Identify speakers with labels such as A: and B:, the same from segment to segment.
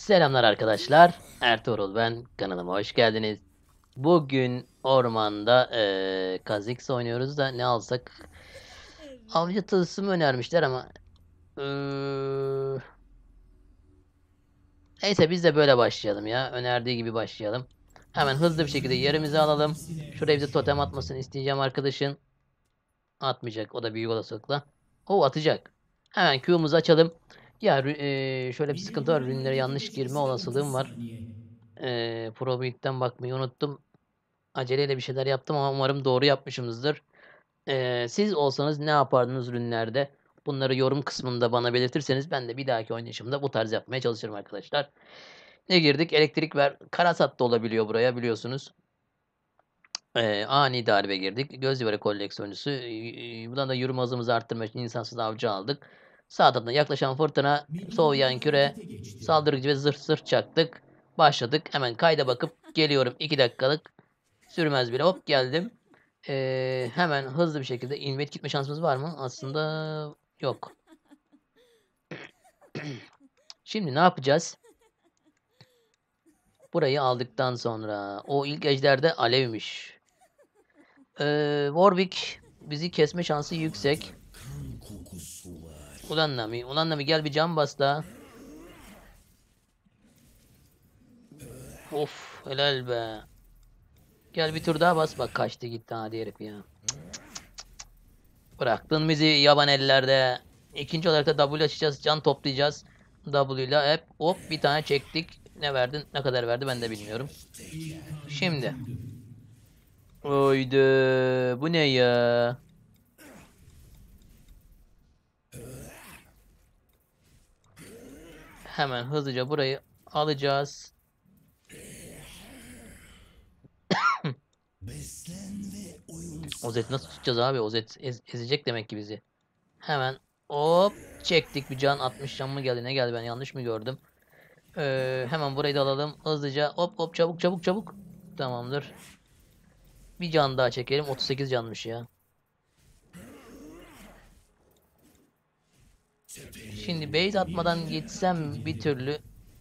A: Selamlar arkadaşlar. Ertuğrul ben. Kanalıma hoş geldiniz. Bugün ormanda Kha'Zix oynuyoruz da ne alsak? Avcı tılsımı önermişler ama eee, neyse biz de böyle başlayalım ya. Önerdiği gibi başlayalım. Hemen hızlı bir şekilde yerimizi alalım. Şuraya bize totem atmasını isteyeceğim arkadaşın. Atmayacak o da büyük olasılıkla. O atacak. Hemen Q'muzu açalım. Ya şöyle bir sıkıntı var. Rünlere yanlış girme olasılığım var. Pro Build'den bakmayı unuttum. Aceleyle bir şeyler yaptım ama umarım doğru yapmışımızdır. Siz olsanız ne yapardınız ürünlerde? Bunları yorum kısmında bana belirtirseniz ben de bir dahaki oynayışımda bu tarz yapmaya çalışırım arkadaşlar. Ne girdik? Elektrik ver. Karasat da olabiliyor buraya biliyorsunuz. Ani darbe girdik. Göz yuvara koleksiyoncusu. Buradan da yürüme hızımızı arttırmak için insansız avcı aldık. Sağ taraftan yaklaşan fırtına, soğuyan küre, saldırıcı ve zırh çaktık. Başladık. Hemen kayda bakıp geliyorum. 2 dakikalık. Sürmez bile. Hop geldim. Hemen hızlı bir şekilde invade gitme şansımız var mı? Aslında yok. Şimdi ne yapacağız? Burayı aldıktan sonra o ilk ejderde alevmiş. Warwick bizi kesme şansı yüksek. Ulan Nami, ulan Nami gel bir can bas da. Of helal be. Gel bir tur daha bas. Bak kaçtı gitti hadi herif ya. Bıraktın bizi yaban ellerde. İkinci olarak da W açacağız. Can toplayacağız. W ile hep hop bir tane çektik. Ne verdin? Ne kadar verdi ben de bilmiyorum. Şimdi. Oydu. Bu ne ya? Hemen hızlıca burayı alacağız. Ozet nasıl tutacağız abi? Ozet ezecek demek ki bizi. Hemen hop çektik bir can. 60 can mı geldi? Ne geldi? Ben yanlış mı gördüm? Hemen burayı da alalım. Hızlıca hop hop çabuk çabuk çabuk. Tamamdır. Bir can daha çekelim. 38 canmış ya. Şimdi base atmadan geçsem bir türlü.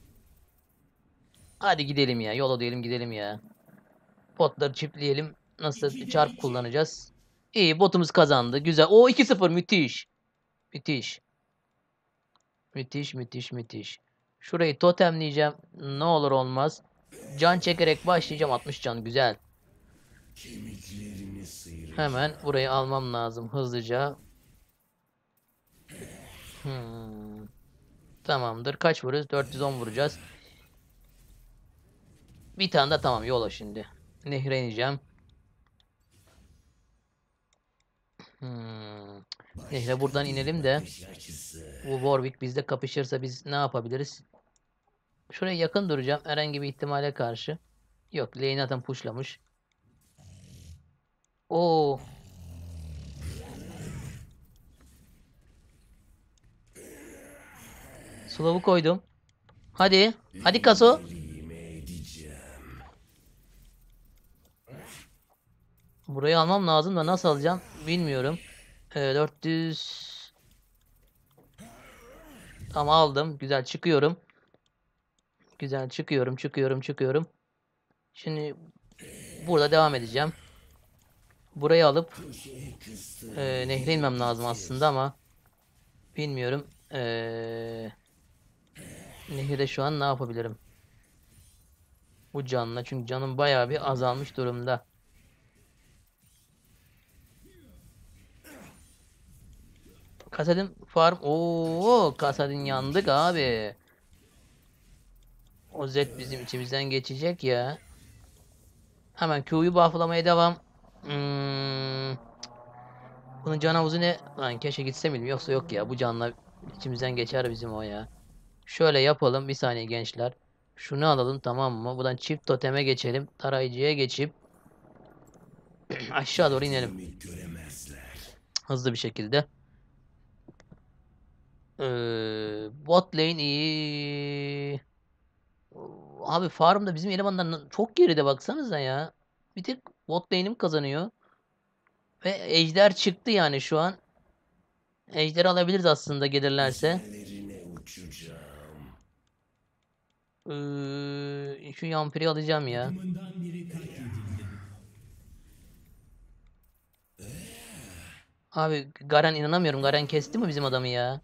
A: Hadi gidelim ya. Yola diyelim gidelim ya. Potları çiftleyelim. Nasıl çarp kullanacağız? İyi botumuz kazandı. Güzel. O 2-0 müthiş. Müthiş. Müthiş müthiş müthiş. Şurayı totemleyeceğim. Ne olur olmaz. Can çekerek başlayacağım. 60 can güzel. Hemen burayı almam lazım hızlıca. Hmm. Tamamdır. Kaç vuruyoruz? 410 vuracağız. Bir tane de tamam yola şimdi. Nehre ineceğim. Hmm. Nehre buradan inelim de. Bu Warwick bizde kapışırsa biz ne yapabiliriz? Şuraya yakın duracağım. Herhangi bir ihtimale karşı. Yok. Lane zaten pushlamış. Oo. Slow'u koydum. Hadi. Hadi Kaso. Burayı almam lazım da nasıl alacağım bilmiyorum. 400. Tamam aldım. Güzel çıkıyorum. Güzel çıkıyorum. Şimdi burada devam edeceğim. Burayı alıp nehre inmem lazım aslında ama bilmiyorum. Nehirde şu an ne yapabilirim? Bu canla çünkü canım bayağı bir azalmış durumda. Kasadin farm. Oo, Kasadin yandık abi. O Z bizim içimizden geçecek ya. Hemen Q'yu bufflamaya devam. Hmm, bunun can havuzu ne? Lan keşke gitse miydim yoksa yok ya. Bu canla içimizden geçer bizim o ya. Şöyle yapalım. Bir saniye gençler. Şunu alalım tamam mı? Buradan çift toteme geçelim. Tarayıcıya geçip aşağı doğru inelim. Hızlı bir şekilde. Bot lane iyi. Abi farmda bizim elemanlar çok geride baksanıza ya. Bir tek bot lane'im kazanıyor. Ve ejder çıktı yani şu an. Ejder alabiliriz aslında gelirlerse. Şu yampiri alacağım ya. Abi Garen inanamıyorum. Garen kesti mi bizim adamı ya?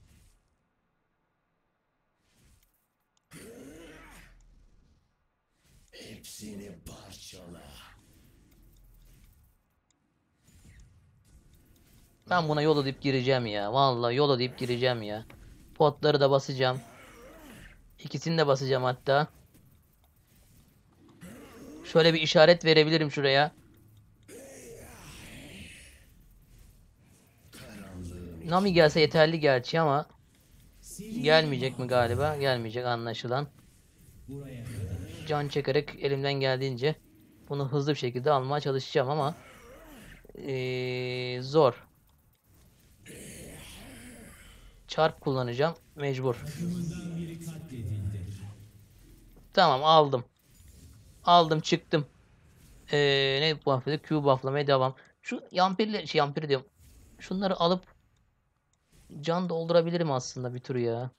B: Hepsini parçala.
A: Ben buna yol deyip gireceğim ya. Vallahi yol deyip gireceğim ya. Potları da basacağım. İkisini de basacağım hatta. Şöyle bir işaret verebilirim şuraya. Nami gelse yeterli gerçi ama gelmeyecek mi galiba? Gelmeyecek anlaşılan. Can çekerek elimden geldiğince bunu hızlı bir şekilde almaya çalışacağım ama zor. Çarp kullanacağım mecbur. Tamam aldım. Aldım çıktım. Ne buffladı? Q bufflamaya devam. Şu yampirle yampir diyorum. Şunları alıp can doldurabilirim aslında bir tur ya.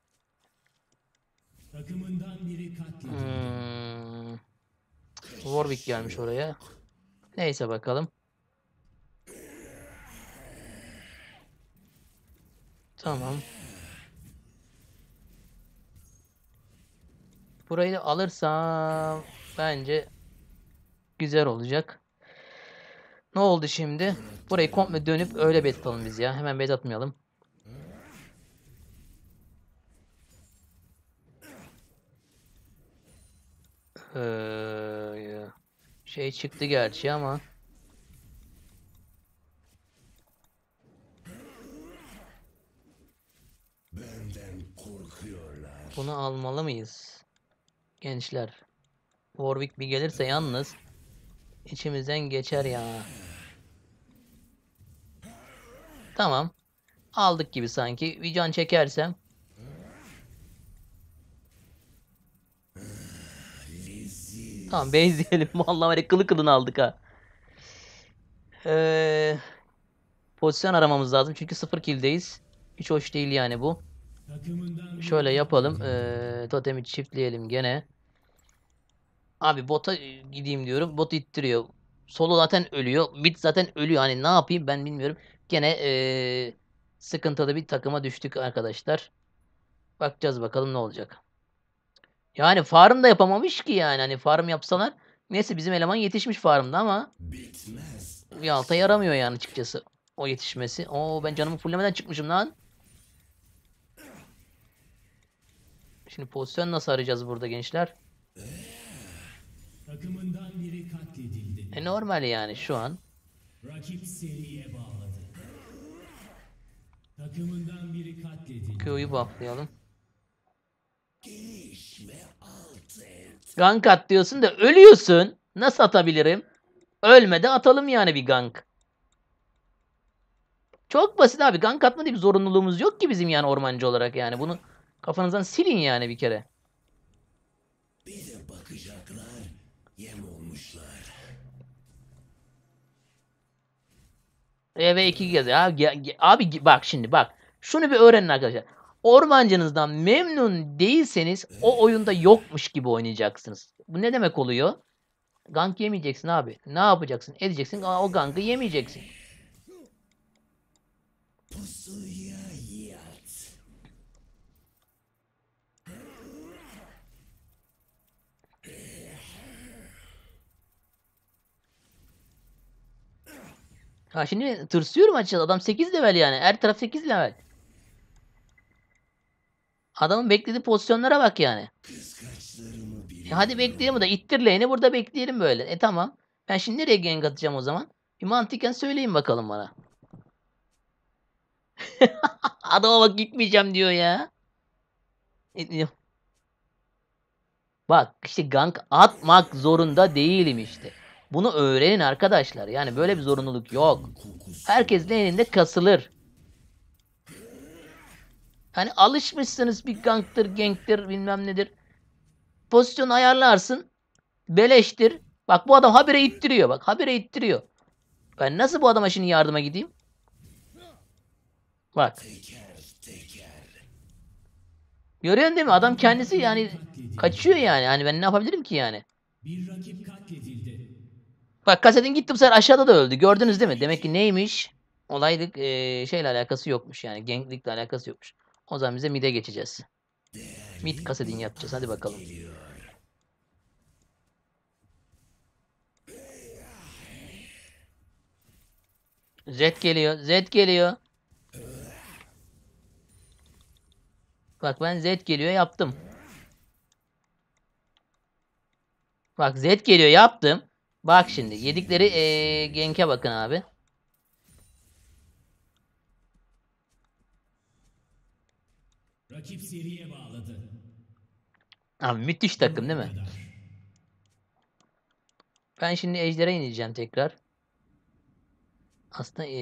A: Hmm. Warwick gelmiş oraya. Neyse bakalım. Tamam. Burayı da alırsam bence güzel olacak. Ne oldu şimdi? Burayı komple dönüp öyle bet atalım biz ya. Hemen bet atmayalım. Şey çıktı gerçi ama
B: Benden korkuyorlar.
A: bunu almalı mıyız? Gençler. Warwick bir gelirse yalnız içimizden geçer ya. Tamam. Aldık gibi sanki. Bir can çekersem. Tamam base diyelim. Vallahi var ya kılı kılını aldık ha. Ee, pozisyon aramamız lazım. Çünkü 0 kill'deyiz. Hiç hoş değil yani bu. Şöyle yapalım. Totemi çiftleyelim gene. Abi bota gideyim diyorum. Bot ittiriyor. Solo zaten ölüyor. Mid zaten ölüyor. Hani ne yapayım ben bilmiyorum. Gene sıkıntılı bir takıma düştük arkadaşlar. Bakacağız bakalım ne olacak. Yani farm da yapamamış ki yani. Hani farm yapsalar. Neyse bizim eleman yetişmiş farmda ama
B: Bitmez.
A: bir alta yaramıyor yani açıkçası. O yetişmesi. Oo ben canımı fullemeden çıkmışım lan. Şimdi pozisyon nasıl arayacağız burada gençler?
C: Takımından biri katledildi.
A: Normal yani şu an.
C: Rakip seriye bağladı. Takımından biri katledildi.
A: Q'yu bufflayalım.
B: Gelişme alt et.
A: Gank at diyorsun da ölüyorsun. Nasıl atabilirim? Ölmede atalım yani bir gank. Çok basit abi. Gank atma diye bir zorunluluğumuz yok ki bizim yani ormancı olarak yani. Bunu kafanızdan silin yani bir kere.
B: Bir de bakacaklar. Yem olmuşlar.
A: Ve 2 kez ya. Abi bak şimdi bak. Şunu bir öğrenin arkadaşlar. Ormancınızdan memnun değilseniz o oyunda yokmuş gibi oynayacaksınız. Bu ne demek oluyor? Gank yemeyeceksin abi. Ne yapacaksın? Edeceksin. O gankı yemeyeceksin.
B: Pusuya yat.
A: Ha şimdi tırsıyorum açıkçası. Adam 8 level yani. Her taraf 8 level. Adamın beklediği pozisyonlara bak yani.
B: Kıskaçlarımı
A: Hadi bekleyelim da ittir lane'i burada bekleyelim böyle. Tamam. Ben şimdi nereye gank atacağım o zaman? Bir mantıken söyleyin bakalım bana. Adama bak gitmeyeceğim diyor ya. E, Bak işte gank atmak zorunda değilim işte. Bunu öğrenin arkadaşlar. Yani böyle bir zorunluluk yok. Herkes lane'inde kasılır. Hani alışmışsınız bir ganktır, ganktir bilmem nedir. Pozisyon ayarlarsın. Beleştir. Bak bu adam habire ittiriyor. Bak habire ittiriyor. Ben nasıl bu adama şimdi yardıma gideyim? Bak.
B: teker teker.
A: Görüyorsun değil mi? Adam kendisi yani kaçıyor yani. Hani ben ne yapabilirim ki yani?
C: Bir rakip katledildi.
A: Bak Kasedin gitti bu sefer aşağıda da öldü. Gördünüz değil mi? Demek ki neymiş? Olaylık şeyle alakası yokmuş yani. Ganklikle alakası yokmuş. O zaman bize mid'e geçeceğiz. Mid Kasedin yapacağız. Hadi bakalım. Zed geliyor. Zed geliyor. Bak ben Zed geliyor yaptım. Bak Zed geliyor yaptım. Bak şimdi yedikleri gank'e bakın abi.
C: Rakip seriye bağladı.
A: Abi müthiş takım değil
C: Buraya
A: mi?
C: kadar.
A: Ben şimdi Ejder'e ineceğim tekrar. Aslında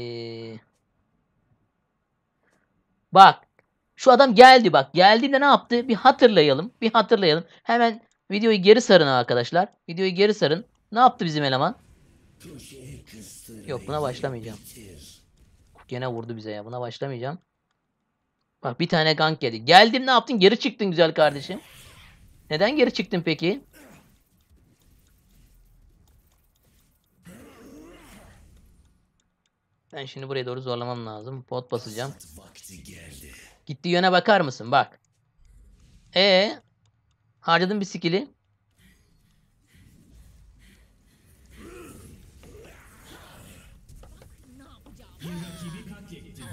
A: bak şu adam geldi bak. Geldiğinde ne yaptı? Bir hatırlayalım. Bir hatırlayalım. Hemen videoyu geri sarın arkadaşlar. Videoyu geri sarın. Ne yaptı bizim eleman?
B: Köşeye kıstır
A: Yok
B: ve
A: buna
B: yeri
A: başlamayacağım.
B: bitir.
A: Gene vurdu bize ya. Buna başlamayacağım. Bak bir tane gank geldi. Geldim ne yaptın? Geri çıktın güzel kardeşim. Neden geri çıktın peki? Ben şimdi buraya doğru zorlamam lazım. Pot basacağım.
B: Vakti geldi.
A: Gittiği yöne bakar mısın? Bak. Harcadım bir skill'i.
C: Bir rakibi katletti.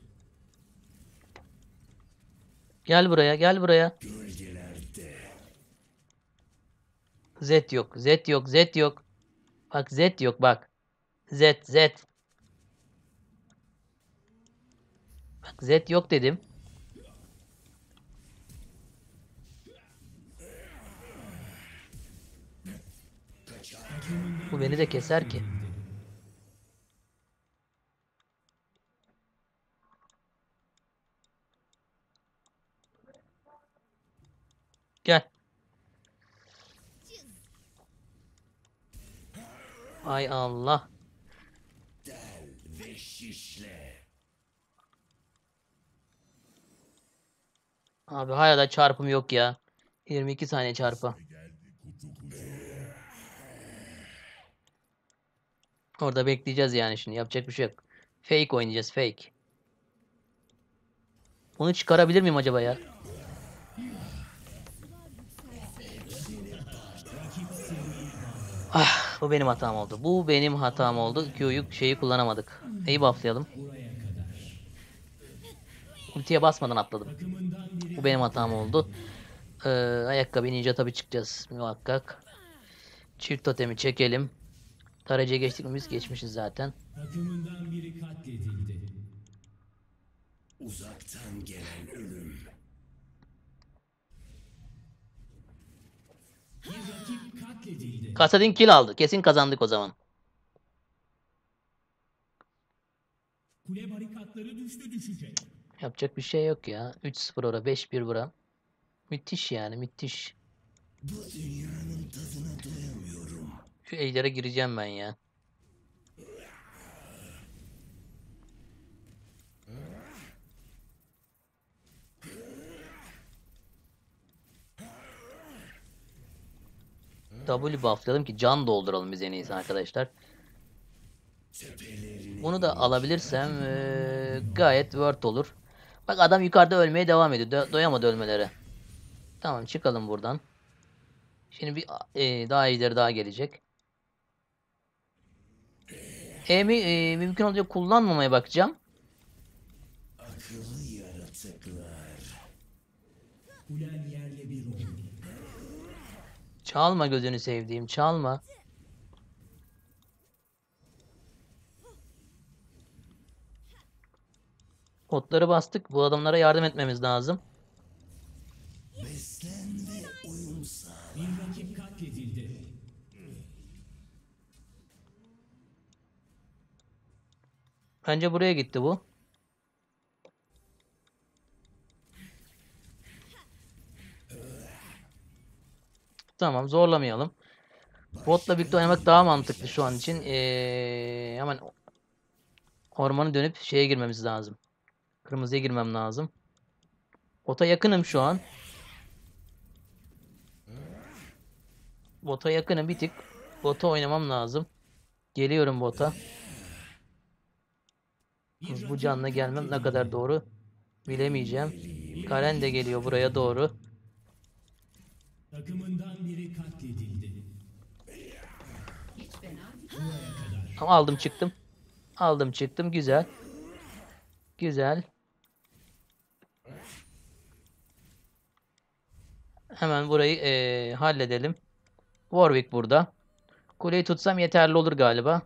A: Gel buraya, gel buraya.
B: Gölgelerde.
A: Z yok, Z yok, Z yok. Bak Z yok bak. Z, Z. Bak Z yok dedim. Bu beni de keser ki. Gel. Ay Allah.
B: Del ve şişle.
A: Abi hala da çarpım yok ya. 22 saniye çarpı. Orada bekleyeceğiz yani şimdi. Yapacak bir şey yok. Fake oynayacağız fake. Bunu çıkarabilir miyim acaba ya? Ah, bu benim hatam oldu. Bu benim hatam oldu. Q'yu şeyi kullanamadık. Neyi bufflayalım?
C: Buraya kadar.
A: Ultiye basmadan atladım.
C: Takımından biri
A: Bu benim hatam oldu. Ayakkabı inince tabii çıkacağız muhakkak. Çift totemi çekelim. Tarayıcıya geçtik mi biz geçmişiz zaten.
C: takımından biri katledildi.
B: Uzaktan gelen ölüm.
C: Bir rakip katledildi.
A: Kasadin kill aldı. Kesin kazandık o zaman.
C: Kule barikatları düşecek.
A: Yapacak bir şey yok ya. 3-0 ora 5-1 bura. Müthiş yani müthiş.
B: Bu dünyanın tadına doyamıyorum.
A: Şu ejderha gireceğim ben ya. W bufflayalım ki can dolduralım biz en iyisi arkadaşlar. Bunu da alabilirsem gayet worth olur. Bak adam yukarıda ölmeye devam ediyor. Doyamadı ölmelere. Tamam çıkalım buradan. Şimdi bir daha ileri daha gelecek. Mümkün olunca kullanmamaya bakacağım.
B: Akıllı yaratıklar.
C: Kulen yerle bir oldu.
A: Çalma gözünü sevdiğim çalma. Otları bastık. Bu adamlara yardım etmemiz lazım.
B: Beslen ve uyum sağla.
C: Bir rakip katledildi.
A: Bence buraya gitti bu. Tamam zorlamayalım. Botla birlikte oynamak daha mantıklı şu an için. Hemen ormanı dönüp şeye girmemiz lazım. Kırmızıya girmem lazım. Bota yakınım şu an. Bota yakınım bir tık. Bota oynamam lazım. Geliyorum bota. Bu canla gelmem ne kadar doğru bilemeyeceğim. Garen de geliyor buraya doğru.
C: Takımından biri katledildi.
A: Ama aldım çıktım. Aldım çıktım. Güzel. Güzel. Hemen burayı halledelim. Warwick burada. Kuleyi tutsam yeterli olur galiba.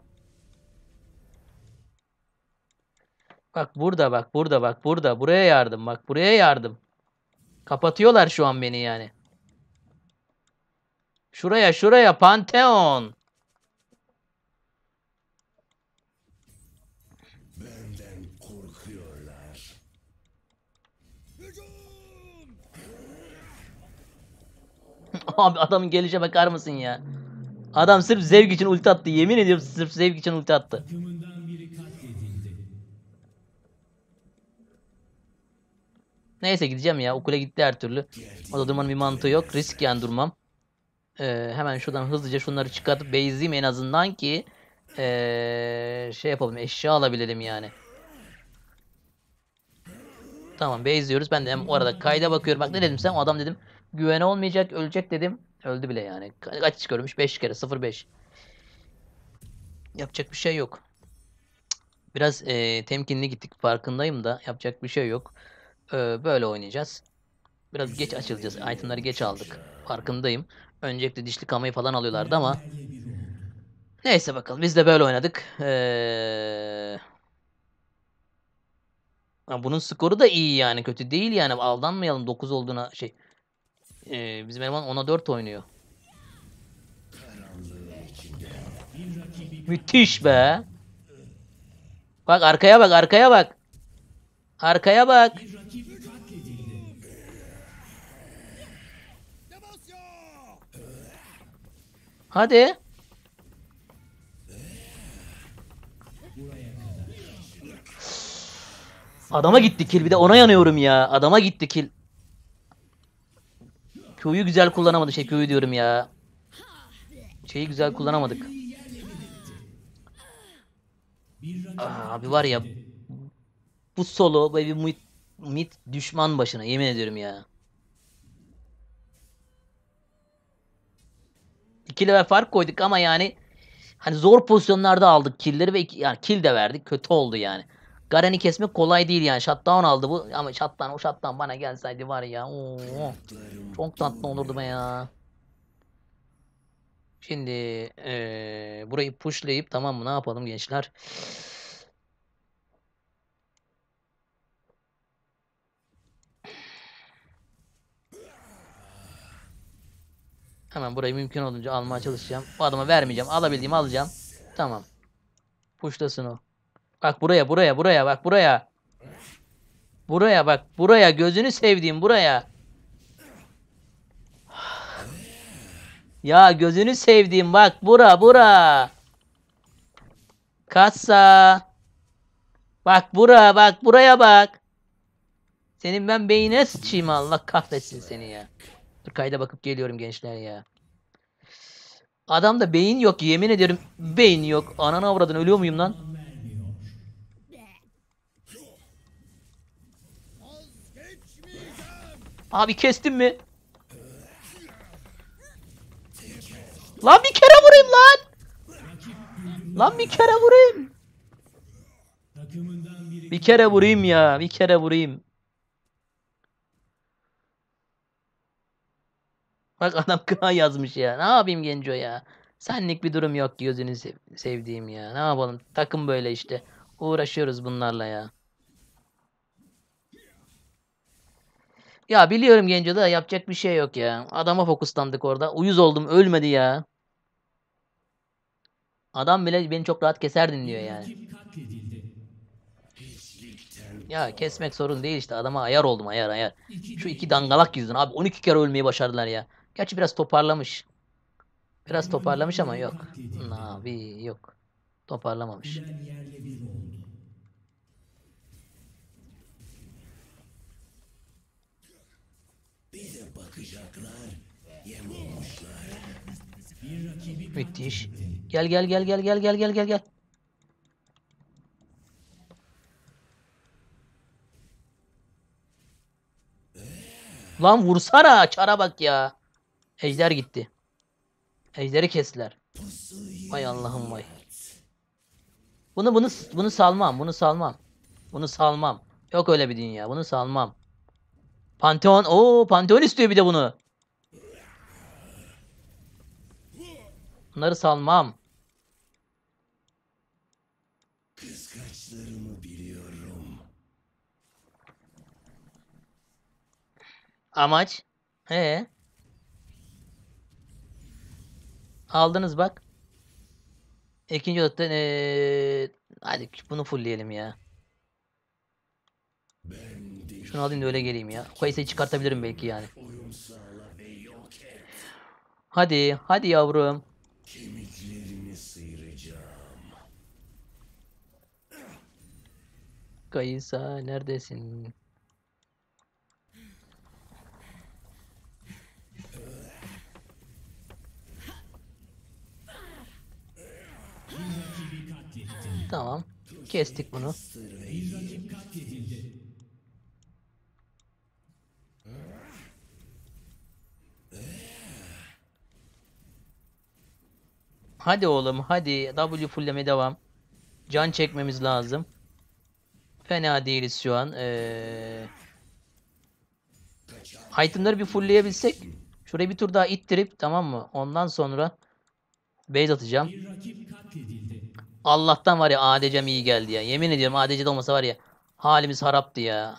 A: Bak burada bak burada bak burada. Buraya yardım bak buraya yardım. Kapatıyorlar şu an beni yani. Şuraya şuraya Pantheon.
B: Benden korkuyorlar.
A: Abi adamın gelişe bakar mısın ya? Adam sırf zevk için ulti attı. Yemin ediyorum sırf zevk için ulti attı.
C: Takımından biri katledildi.
A: Neyse gideceğim ya. O kule gitti her türlü. O da durmanın bir mantığı yok. Risk yani durmam. Hemen şuradan hızlıca şunları çıkartıp base'leyeyim en azından ki şey yapalım. Eşya alabilelim yani. Tamam base'liyoruz. Ben de hem o arada kayda bakıyorum. Bak ne dedim sen? O adam dedim. Güvene olmayacak. Ölecek dedim. Öldü bile yani. Kaç görmüş? 5 kere. 0-5. Yapacak bir şey yok. Biraz temkinli gittik. Farkındayım da. Yapacak bir şey yok. Böyle oynayacağız. Biraz geç açılacağız. Itemları geç aldık. Farkındayım. Öncelikle dişli kamayı falan alıyorlardı ama. Neyse bakalım. Biz de böyle oynadık. Bunun skoru da iyi yani. Kötü değil yani. Aldanmayalım 9 olduğuna şey. Bizim eleman 10'a 4 oynuyor. Müthiş be. Bak arkaya bak arkaya bak. Arkaya bak.
C: Bir rakip katledildi.
A: Hadi. Adama gitti kill bir de ona yanıyorum ya. Adama gitti kill. Q'yu güzel kullanamadı. Şey Q'yu diyorum ya. Şeyi güzel kullanamadık.
C: Bir rakip
A: Abi var ya bu solo böyle bir mid düşman başına yemin ediyorum ya. 2 level fark koyduk ama yani hani zor pozisyonlarda aldık killleri ve yani kill de verdik. Kötü oldu yani. Garen'i kesmek kolay değil yani. Shutdown aldı bu ama o shutdown bana gelseydi var ya. Oo, çok tatlı olurdu be ya. Şimdi burayı pushlayıp tamam mı ne yapalım gençler? Hemen burayı mümkün olduğunca almaya çalışacağım. Bu adama vermeyeceğim. Alabildiğimi alacağım. Tamam. Pushlasın o. Bak buraya bak buraya. Buraya bak buraya gözünü sevdiğim buraya. Ya gözünü sevdiğim bak bura. Kassa. Bak bak buraya bak. Senin ben beynine sıçayım Allah kahretsin seni ya. Dur kayda bakıp geliyorum gençler ya. Adamda beyin yok yemin ediyorum beyin yok. Ananı avradın ölüyor muyum lan?
C: vermiyor.
A: Abi kestim mi? Lan bir kere vurayım lan. Lan bir kere vurayım.
C: Takımından biri
A: Bir kere vurayım ya. Bir kere vurayım. Bak adam kına yazmış ya. Ne yapayım Genco ya? Senlik bir durum yok gözünü sevdiğim ya. Ne yapalım? Takım böyle işte. Uğraşıyoruz bunlarla ya. Ya biliyorum Genco da yapacak bir şey yok ya. Adama fokuslandık orada. Uyuz oldum ölmedi ya. Adam bile beni çok rahat keserdin diyor yani.
C: rakip katledildi.
A: Ya kesmek sorun değil işte. Adama ayar oldum ayar. Şu iki dangalak yüzünden abi 12 kere ölmeyi başardılar ya. Gerçi biraz toparlamış. Biraz toparlamış ama yok. Abi yok. Toparlamamış.
C: Ulen yerle bir oldu.
B: Bir de bakacaklar. Yem olmuşlar.
C: Bir rakibi
A: Müthiş.
C: katledildi.
A: Gel gel gel gel gel gel gel gel gel. Lan vursana. Çara bak ya. Ejder gitti. Ejderi kestiler. Vay Allah'ım vay. Bunu salmam. Bunu salmam. Bunu salmam. Yok öyle bir dünya. Bunu salmam. Pantheon. Oo, Pantheon istiyor bir de bunu. Bunları salmam.
B: Kıskaçlarımı biliyorum.
A: Amaç. Aldınız bak. İkinci odadan hadi bunu fullleyelim ya.
B: Ben de
A: Şunu alayım da öyle geleyim ya. Kayısıyı çıkartabilirim belki yani.
B: uyum sağla ve yok et.
A: Hadi, hadi yavrum.
B: Kemiklerini sıyıracağım.
A: Kayısa neredesin?
C: Bir rakibi katletti.
A: Tamam. Kestik bunu.
C: Bir rakip katledildi.
A: Hadi oğlum, hadi. W fullleme devam. Can çekmemiz lazım. Fena değiliz şu an. Itemları bir fullleyebilsek. Şurayı bir tur daha ittirip tamam mı? Ondan sonra base atacağım.
C: Bir rakip katledildi.
A: Allah'tan var ya ADC'm iyi geldi ya. Yemin ediyorum ADC'de olmasa var ya halimiz haraptı ya.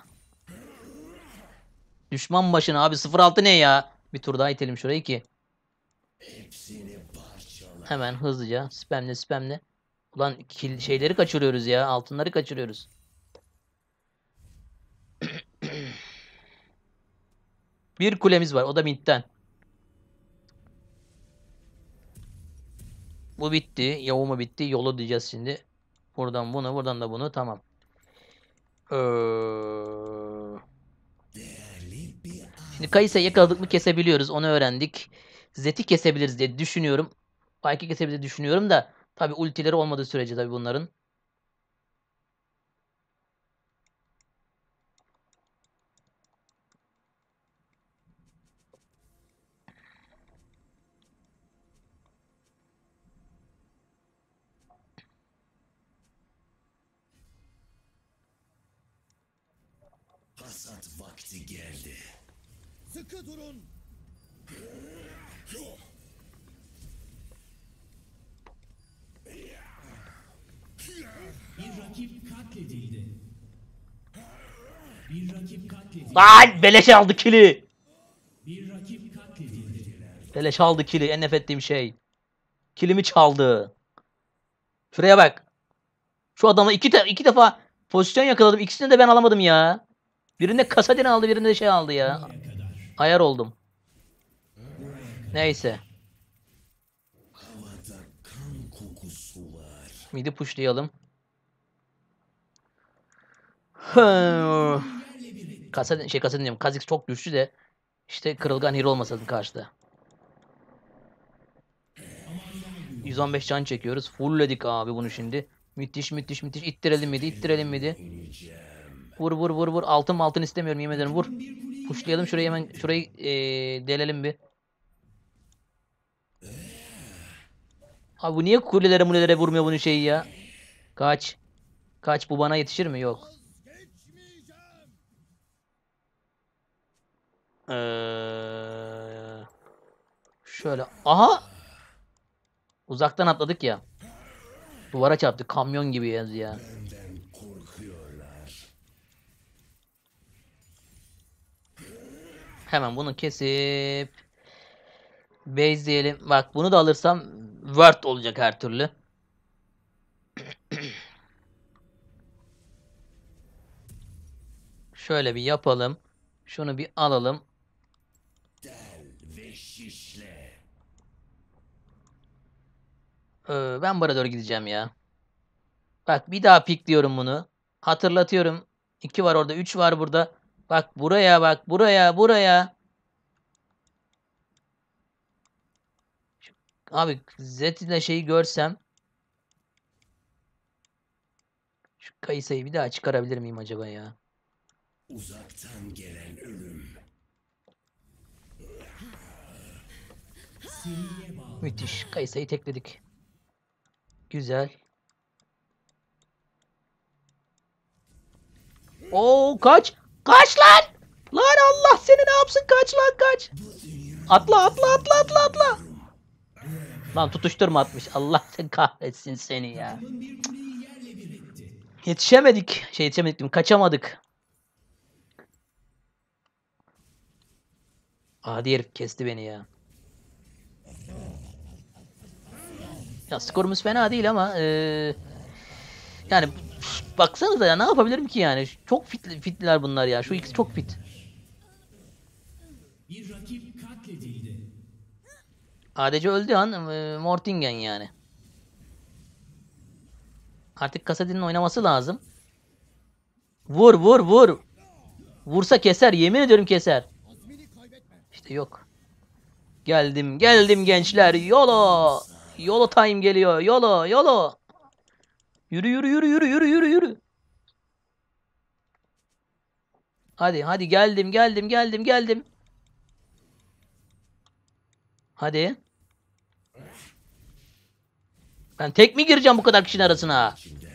A: Düşman başına abi 0-6 ne ya? Bir tur daha itelim şurayı ki.
B: Hepsini parçala.
A: Hemen hızlıca spamle spamle. Ulan şeyleri kaçırıyoruz ya. Altınları kaçırıyoruz. Bir kulemiz var. O da midden. Bu bitti. Yavumu bitti. Yolu diyeceğiz şimdi. Buradan bunu, buradan da bunu. Tamam. Ee,
B: Değerli bir
A: Şimdi Kayısı'yı yakaladık mı kesebiliyoruz. Onu öğrendik. Zed'i kesebiliriz diye düşünüyorum. Belki kesebiliriz düşünüyorum da. Tabi ultileri olmadığı sürece tabi bunların.
B: hasat vakti geldi. Sıkı durun.
C: Bir rakip katledildi. Bir rakip katledildi.
A: Lan beleş aldı kili.
C: Bir rakip katledildi.
A: Beleş aldı kili. En nefret ettiğim şey. Kilimi çaldı. Şuraya bak. Şu adamla iki defa pozisyon yakaladım. İkisini de ben alamadım ya. Birinde Kasadin aldı, birinde de şey aldı ya.
C: Buraya kadar.
A: Ayar oldum.
C: Buraya kadar.
A: Neyse.
B: Havada kan kokusu var.
A: Midi pushlayalım. Hı. Kasadin diyorum. Kha'Zix çok güçlü de işte kırılgan hero olmasın karşıda. 115 can çekiyoruz. Fullledik abi bunu şimdi. Müthiş müthiş müthiş. İttirelim midi, ittirelim midi. Vur vur vur vur. Altın istemiyorum yemin ederim. Vur. Pushlayalım şurayı hemen. Şurayı delelim bir. Abi bu niye kulelere mulelere vurmuyor bunun şeyi ya? Kaç. Kaç bu bana yetişir mi? Yok. Şöyle. Aha. Uzaktan atladık ya. Duvara çarptı. Kamyon gibi ya.
B: Benden korkuyorlar.
A: Hemen bunu kesip base diyelim. Bak bunu da alırsam word olacak her türlü. Şöyle bir yapalım. Şunu bir alalım.
B: Del ve şişle.
A: Ben buraya doğru gideceğim ya. Bak bir daha pikliyorum bunu. Hatırlatıyorum. 2 var orada. 3 var burada. Bak buraya bak. Buraya. Abi Zed ile şeyi görsem şu Kayısayı bir daha çıkarabilir miyim acaba ya?
B: Uzaktan gelen ölüm.
C: Seriye bağlı.
A: Müthiş. Kayısayı tekledik. Güzel. Oo kaç. Kaç lan. Lan Allah seni ne yapsın, kaç lan kaç. Atla atla atla atla atla. Lan tutuşturma atmış. Allah sen kahretsin seni ya.
C: Takımın bir kuleyi yerle bir etti.
A: Yetişemedik. Yetişemedik diyorum. Kaçamadık. Adi herif kesti beni ya. Ya skorumuz fena değil ama yani baksanıza ya, ne yapabilirim ki yani? Çok fitliler bunlar ya. Şu ikisi çok fit.
C: Bir rakip katledildi.
A: ADC öldüğü an Mortingen yani. Artık Kasadi'nin oynaması lazım. Vur vur vur. Vursa keser. Yemin ediyorum keser. İşte yok. Geldim geldim gençler. Yolo. Yolo time geliyor. Yolo yolo. Yürü yürü yürü yürü yürü yürü yürü. Hadi hadi geldim geldim geldim geldim. Hadi. Ben tek mi gireceğim bu kadar kişinin arasına?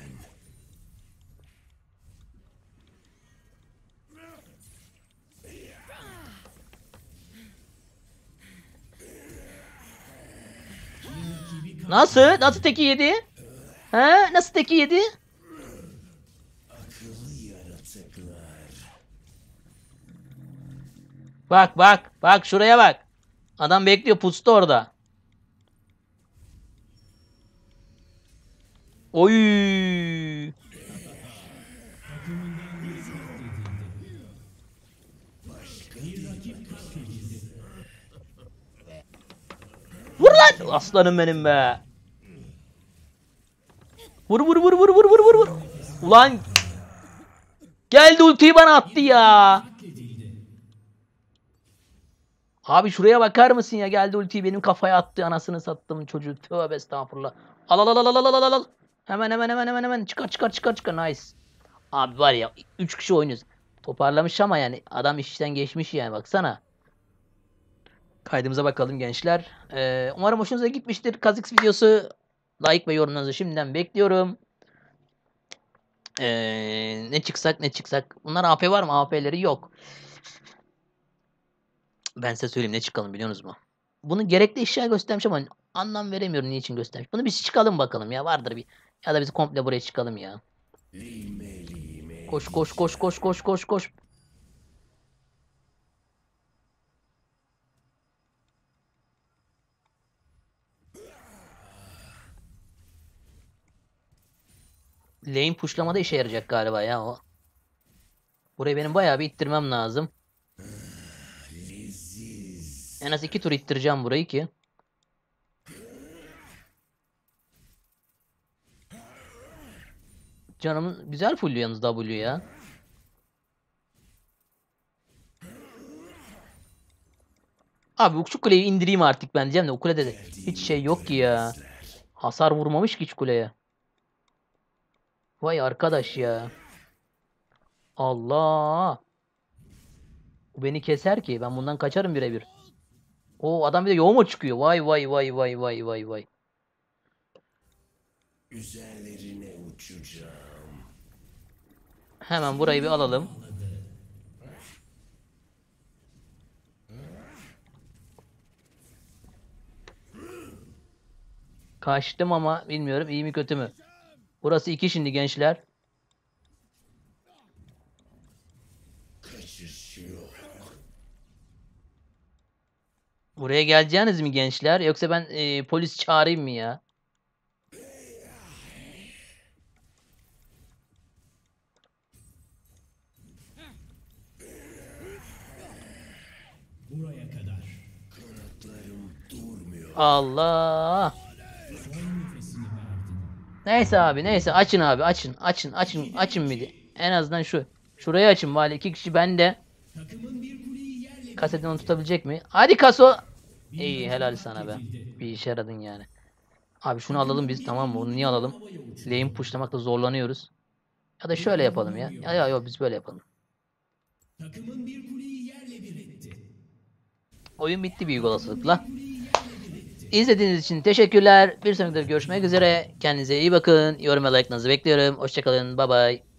A: Nasıl? Nasıl teki yedi? He? Nasıl teki yedi?
B: Akıllı yaratıklar.
A: Bak bak. Bak şuraya bak. Adam bekliyor, pustu orada. Oy.
C: Takımından biri katledildi. Bir rakip katledildi.
A: Vur lan. Aslanım benim be. Vur vur vur vur vur vur vur vur. Ulan. Geldi ultiyi bana attı ya.
C: Katledildi.
A: Abi şuraya bakar mısın ya? Geldi ultiyi benim kafaya attı. Anasını sattım çocuğu. Tövbe estağfurullah. Al al al al al al al al. Hemen hemen hemen hemen hemen. Çıkar çıkar çıkar çıkar. Nice. Abi var ya 3 kişi oynuyoruz. Toparlamış ama yani adam işten geçmiş yani, baksana. Kaydımıza bakalım gençler. Umarım hoşunuza gitmiştir. Kha'Zix videosu. Like ve yorumlarınızı şimdiden bekliyorum. Ne çıksak ne çıksak. Bunlar AP var mı? AP'leri yok. Ben size söyleyeyim ne çıkalım biliyorsunuz mu? Bunu gerekli eşya göstermiş ama anlam veremiyorum niçin göstermiş. Bunu biz çıkalım bakalım ya, vardır bir. Ya da biz komple buraya çıkalım ya.
B: Lime lime.
A: Koş koş koş koş koş koş koş. Lane pushlamada işe yarayacak galiba ya o. Burayı benim bayağı bir ittirmem lazım.
B: Leziz.
A: En az 2 tur ittireceğim burayı ki. Canım güzel full yalnız W ya. Abi şu kuleyi indireyim artık ben diyeceğim de o kulede de hiç şey yok ki ya. Hasar vurmamış ki hiç kuleye. Vay arkadaş ya. Allah. Bu beni keser ki. Ben bundan kaçarım birebir. O adam bir de yoğuma çıkıyor. Vay vay vay vay vay vay vay.
B: Üzerlerine uçacağım.
A: Hemen burayı bir alalım. Kaçtım ama bilmiyorum iyi mi kötü mü. Burası 2 şimdi gençler.
B: Kaçış yok.
A: Buraya geleceğiniz mi gençler? Yoksa ben polis çağırayım mı ya?
C: Buraya kadar.
B: Kanatlarım durmuyor.
A: Allah.
C: Son nefesini verdin.
A: Neyse abi neyse, açın abi açın açın açın açın midi. En azından şu. Şurayı açın bari, 2 kişi bende.
C: Takımın bir kuleyi yerle bir
A: Kasetini onu tutabilecek mi? Hadi Kaso. İyi, helal sana be. Bir işe yaradın yani. Abi şunu alalım biz, tamam mı? Bunu niye alalım? Lane pushlamakta zorlanıyoruz. Ya da şöyle yapalım ya. Ya biz böyle yapalım.
C: Takımın bir kuleyi yerle bir etti.
A: Oyun bitti büyük olasılıkla. İzlediğiniz için teşekkürler. Bir sonraki videoda görüşmek üzere. Kendinize iyi bakın. Yorum ve like'larınızı bekliyorum. Hoşçakalın. Bay bay.